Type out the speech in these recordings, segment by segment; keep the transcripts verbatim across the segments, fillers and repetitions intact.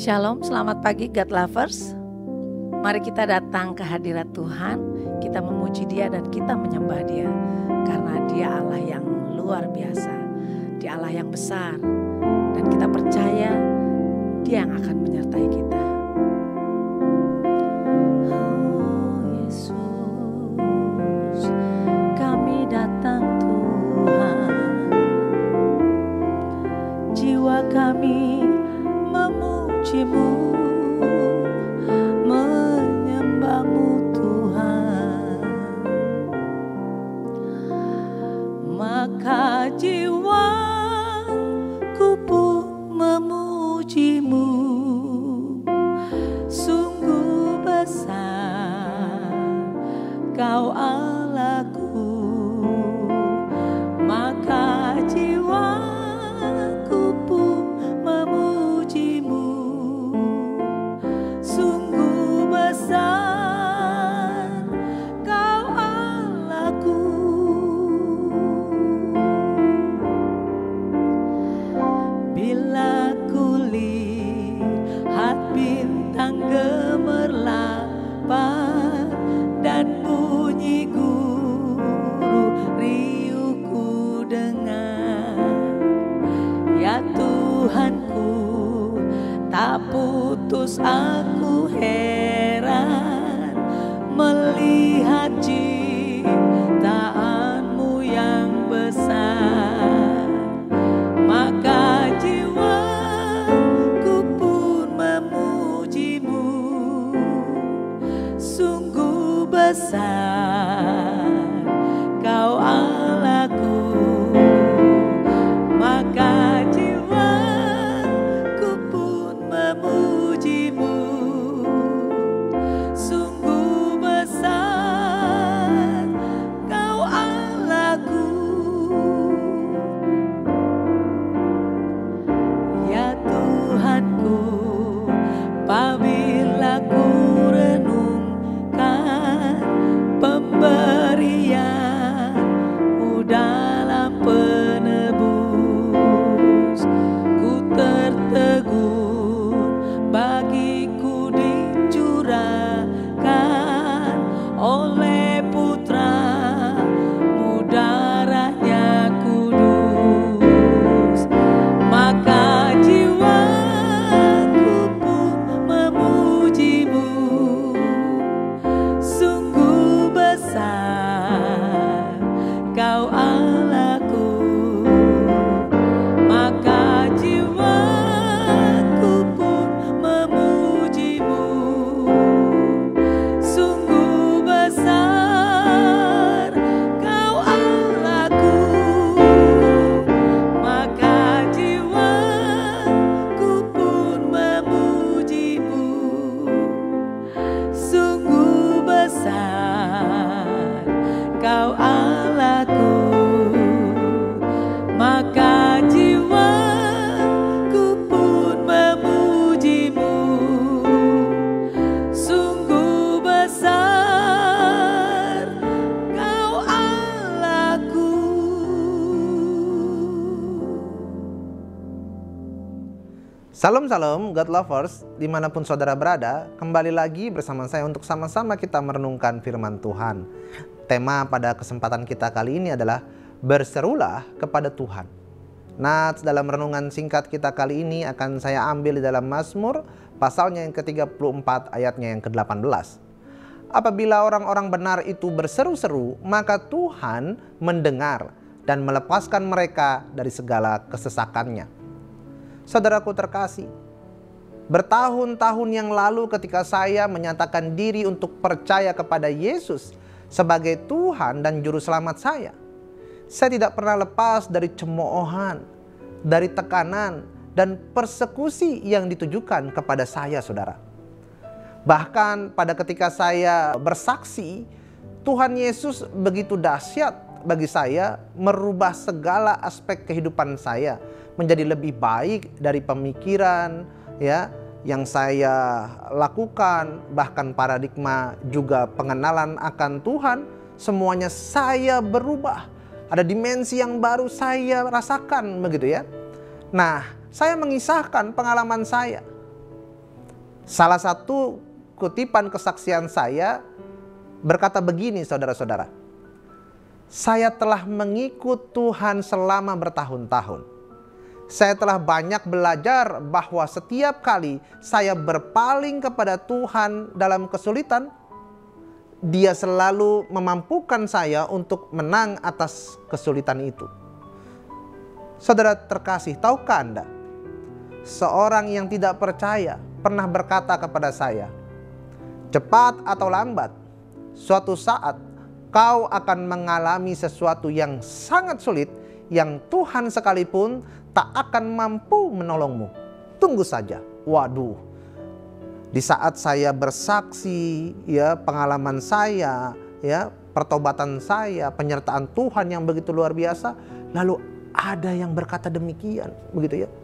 Shalom, selamat pagi God Lovers. Mari kita datang ke hadirat Tuhan, kita memuji Dia dan kita menyembah Dia. Karena Dia Allah yang luar biasa, Dia Allah yang besar. Dan kita percaya Dia yang akan menyertai kita. Oh Yesus, kami datang Tuhan. Jiwa kami memujimu, menyembahmu Tuhan. Maka jiwaku pun memujimu. Sungguh besar Kau Allahku. Maka jiwaku pun memujimu. Sungguh besar Kau Allahku. Bila kulihat bintang gemerlapan dan bunyi guru riuhku dengar, ya Tuhanku, tak putus aku heran melihat ciptaanmu yang besar. Maka jiwaku pun memujimu. Sungguh besar Kau Allahku. Maka jiwaku pun memujimu. Sungguh besar Kau Allahku. Ya Tuhanku, apabila ku renungkan pemberian-Mu dalam penebus, ku tertegun bagiku dicurahkan oleh Putra-Mu darahnya kudus. Maka jiwaku pun memujimu. Sungguh besar Kau Allahku. Maka jiwaku pun memujimu. Sungguh besar Kau Allahku. Maka jiwaku pun memujimu. Sungguh besar Kau Allahku. Maka jiwaku pun memujimu. Sungguh besar Kau Allahku. Salam salam God Lovers, dimanapun saudara berada, kembali lagi bersama saya untuk sama-sama kita merenungkan firman Tuhan. Tema pada kesempatan kita kali ini adalah berserulah kepada Tuhan. Nah, dalam renungan singkat kita kali ini akan saya ambil di dalam Mazmur pasalnya yang ke tiga puluh empat ayatnya yang ke delapan belas. Apabila orang-orang benar itu berseru-seru, maka Tuhan mendengar dan melepaskan mereka dari segala kesesakannya. Saudaraku terkasih, bertahun-tahun yang lalu ketika saya menyatakan diri untuk percaya kepada Yesus sebagai Tuhan dan Juru Selamat saya, saya tidak pernah lepas dari cemoohan, dari tekanan, dan persekusi yang ditujukan kepada saya, saudara. Bahkan pada ketika saya bersaksi, Tuhan Yesus begitu dahsyat bagi saya, merubah segala aspek kehidupan saya menjadi lebih baik dari pemikiran ya yang saya lakukan, bahkan paradigma juga pengenalan akan Tuhan, semuanya saya berubah. Ada dimensi yang baru saya rasakan begitu ya. Nah, saya mengisahkan pengalaman saya. Salah satu kutipan kesaksian saya berkata begini, saudara-saudara. Saya telah mengikut Tuhan selama bertahun-tahun. Saya telah banyak belajar bahwa setiap kali saya berpaling kepada Tuhan dalam kesulitan, Dia selalu memampukan saya untuk menang atas kesulitan itu. Saudara terkasih, tahukah Anda? Seorang yang tidak percaya pernah berkata kepada saya, cepat atau lambat, suatu saat kau akan mengalami sesuatu yang sangat sulit yang Tuhan sekalipun tak akan mampu menolongmu. Tunggu saja. Waduh. Di saat saya bersaksi, ya, pengalaman saya, ya, pertobatan saya, penyertaan Tuhan yang begitu luar biasa, lalu ada yang berkata demikian, begitu ya.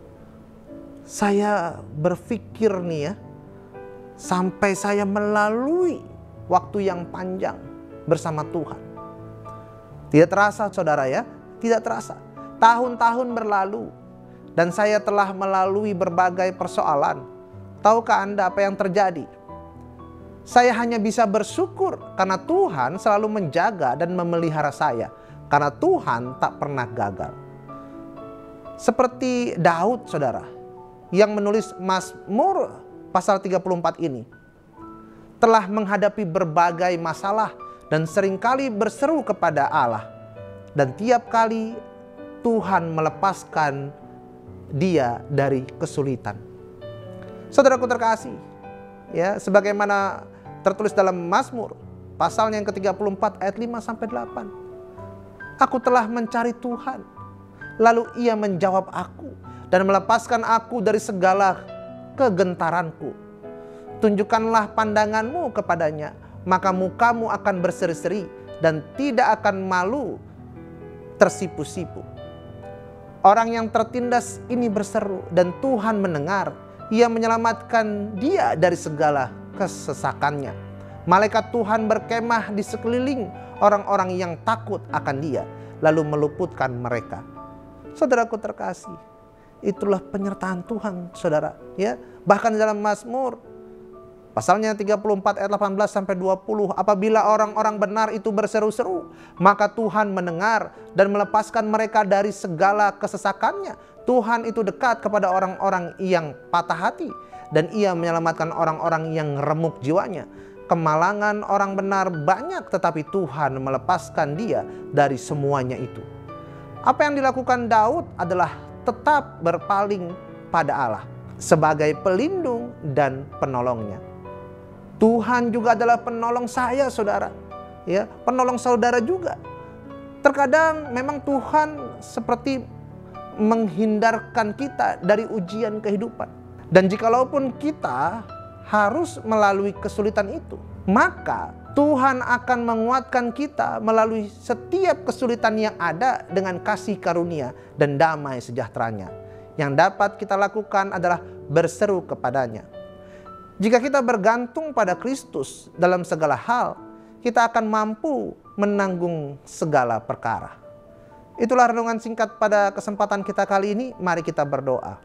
Saya berpikir nih ya, sampai saya melalui waktu yang panjang bersama Tuhan. Tidak terasa, saudara ya, tidak terasa. Tahun-tahun berlalu dan saya telah melalui berbagai persoalan. Tahukah Anda apa yang terjadi? Saya hanya bisa bersyukur karena Tuhan selalu menjaga dan memelihara saya. Karena Tuhan tak pernah gagal. Seperti Daud, saudara, yang menulis Mazmur pasal tiga puluh empat ini. Telah menghadapi berbagai masalah dan seringkali berseru kepada Allah. Dan tiap kali Tuhan melepaskan dia dari kesulitan. Saudaraku terkasih, ya, sebagaimana tertulis dalam Mazmur pasal yang ke tiga puluh empat ayat lima sampai delapan. Aku telah mencari Tuhan, lalu Ia menjawab aku dan melepaskan aku dari segala kegentaranku. Tunjukkanlah pandanganmu kepadanya, maka mukamu akan berseri-seri dan tidak akan malu tersipu-sipu. Orang yang tertindas ini berseru dan Tuhan mendengar. Ia menyelamatkan dia dari segala kesesakannya. Malaikat Tuhan berkemah di sekeliling orang-orang yang takut akan dia, lalu meluputkan mereka. Saudaraku terkasih, itulah penyertaan Tuhan, saudara. Ya, bahkan dalam Mazmur pasalnya tiga puluh empat ayat delapan belas sampai dua puluh, apabila orang-orang benar itu berseru-seru, maka Tuhan mendengar dan melepaskan mereka dari segala kesesakannya. Tuhan itu dekat kepada orang-orang yang patah hati dan Ia menyelamatkan orang-orang yang remuk jiwanya. Kemalangan orang benar banyak, tetapi Tuhan melepaskan dia dari semuanya itu. Apa yang dilakukan Daud adalah tetap berpaling pada Allah sebagai pelindung dan penolongnya. Tuhan juga adalah penolong saya, saudara. Ya, penolong saudara juga. Terkadang memang Tuhan seperti menghindarkan kita dari ujian kehidupan. Dan jikalaupun kita harus melalui kesulitan itu, maka Tuhan akan menguatkan kita melalui setiap kesulitan yang ada dengan kasih karunia dan damai sejahteranya. Yang dapat kita lakukan adalah berseru kepadanya. Jika kita bergantung pada Kristus dalam segala hal, kita akan mampu menanggung segala perkara. Itulah renungan singkat pada kesempatan kita kali ini. Mari kita berdoa.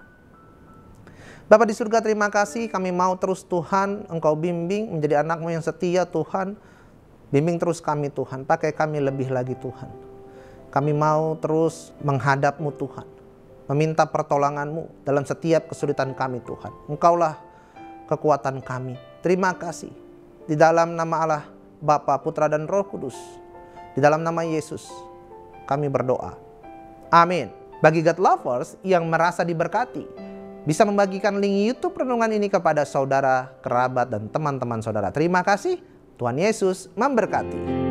Bapa di surga, terima kasih, kami mau terus Tuhan Engkau bimbing menjadi anak-Mu yang setia Tuhan. Bimbing terus kami Tuhan, pakai kami lebih lagi Tuhan. Kami mau terus menghadap-Mu Tuhan, meminta pertolongan-Mu dalam setiap kesulitan kami Tuhan. Engkaulah kekuatan kami. Terima kasih. Di dalam nama Allah, Bapa, Putra dan Roh Kudus. Di dalam nama Yesus kami berdoa. Amin. Bagi God Lovers yang merasa diberkati, bisa membagikan link YouTube renungan ini kepada saudara, kerabat, dan teman-teman saudara. Terima kasih. Tuhan Yesus memberkati.